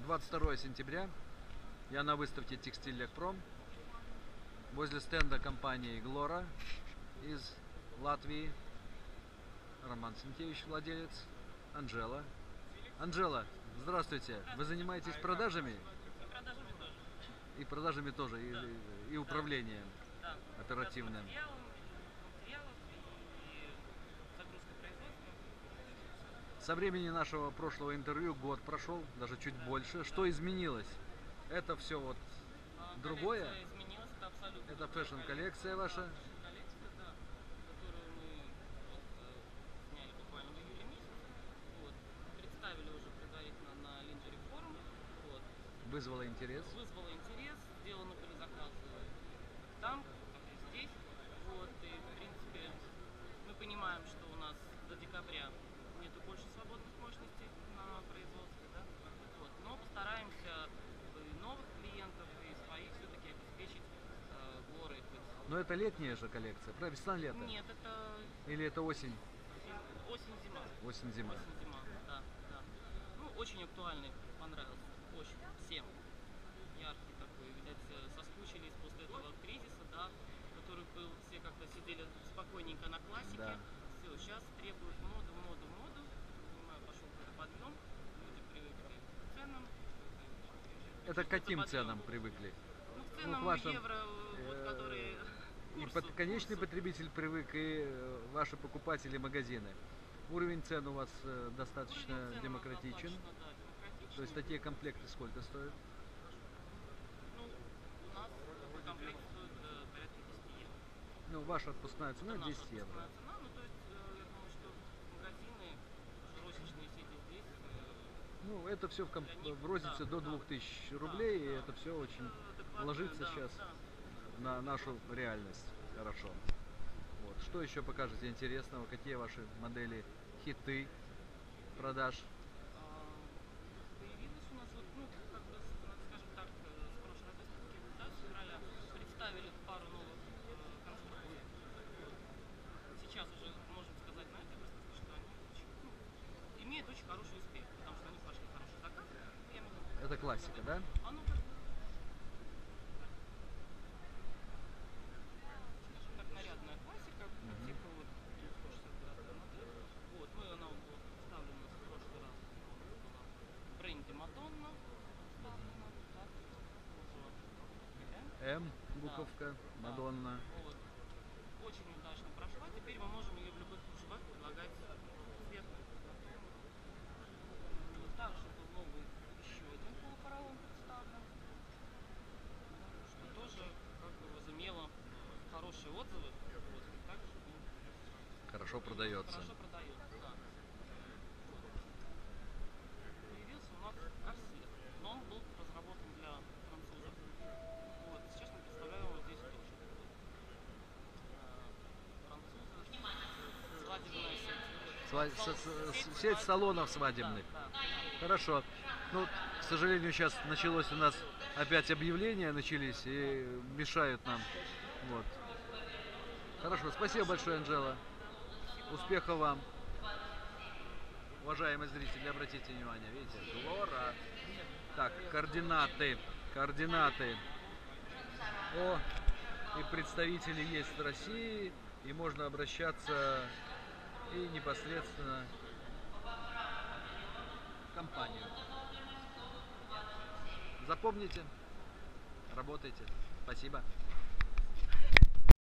22 сентября. Я на выставке Текстиль-Лекпром возле стенда компании Глора из Латвии. Роман Сенкевич, владелец. Анжела. Анжела, здравствуйте. Вы занимаетесь продажами? И продажами тоже, и управлением оперативным. Со времени нашего прошлого интервью год прошел, даже чуть больше. Что изменилось? Это все вот другое? Изменилось, это абсолютно. Это фэшн-коллекция ваша? Коллекция, да, которую мы сняли буквально в июле месяце. Вот. Представили уже предварительно на Lingerie Forum. Вот. Вызвало интерес? Вызвало интерес, сделаны были заказы там, как и здесь. Вот. И в принципе мы понимаем, что у нас до декабря нету больше свободных мощностей на производстве, да? Вот. Но постараемся и новых клиентов, и своих все-таки обеспечить горы. Но это летняя же коллекция, правильно? Весна-лето? Нет, это Или это осень? осень-зима. Осень-зима. Осень-зима, да, да. Ну, очень актуальный, понравился. Очень. Всем. Яркий такой. Видать, соскучились после этого кризиса, да, который был, все как-то сидели спокойненько на классике. Да. Все, сейчас требуют моду, моду, моду. Понимаю, пошел какой-то подъем. Люди привыкли к ценам. Это к каким ценам привыкли? Ну, к ценам вашим, евро, вот, которые... И конечный потребитель привык, и ваши покупатели, магазины. Уровень цен у вас достаточно демократичен. Да, демократичен. То есть такие комплекты сколько стоят? Ну, у нас такой комплект стоит порядка 10 евро. Ну, ваша отпускная цена Это 10 наша евро. отпускная цена, ну, то есть, я думаю, что магазины, уже розничные сети здесь... Ну, это все в рознице до 2000 рублей, и это все очень ложится сейчас на нашу реальность. Хорошо. Вот. Что еще покажете интересного? Какие ваши модели, хиты продаж? Появилась у нас, вот, ну, как бы, скажем так, с прошлой выставки, да, с февраля, представили пару новых конструкций. Сейчас уже можем сказать на этой выставке, что они очень, имеют очень хороший успех, потому что они пошли хороший заказ. Это классика, да? Оно как бы, скажем так, нарядная классика, типа вот 169 модель. Вот, мы, она была представлена в прошлый раз, была в бренде Мадонна представлена, да, М, буковка, да, Мадонна. вот. Очень удачно прошла, теперь мы можем ее в любых кружевах предлагать цветных. Также был новый еще один полупоролон представлен, что тоже как бы возымело хорошие отзывы. Вот, и также Хорошо продается. хорошо продается, да. Появился у нас корсет, но он был разработан для французов. Вот, сейчас мы представляем его здесь тоже. Французы, свадебная сеть. Сеть салонов свадебных. Да. Хорошо. Ну, к сожалению, сейчас началось у нас опять объявления начались и мешают нам. Вот. Хорошо, спасибо большое, Анжела. Успехов вам. Уважаемые зрители, обратите внимание, видите, Глора. Так, координаты. Координаты. О, и представители есть в России, и можно обращаться и непосредственно в компанию. Запомните, работайте. Спасибо.